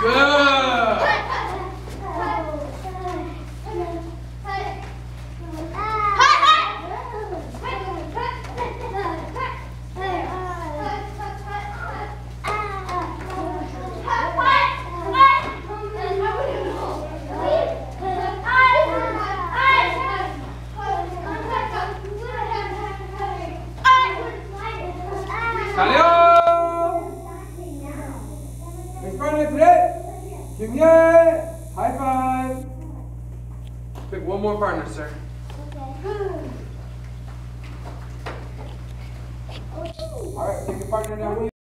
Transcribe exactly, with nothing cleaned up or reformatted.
¡Salió! Big partner today. Give me a high five. Pick one more partner, sir. Okay. All right, take your partner down.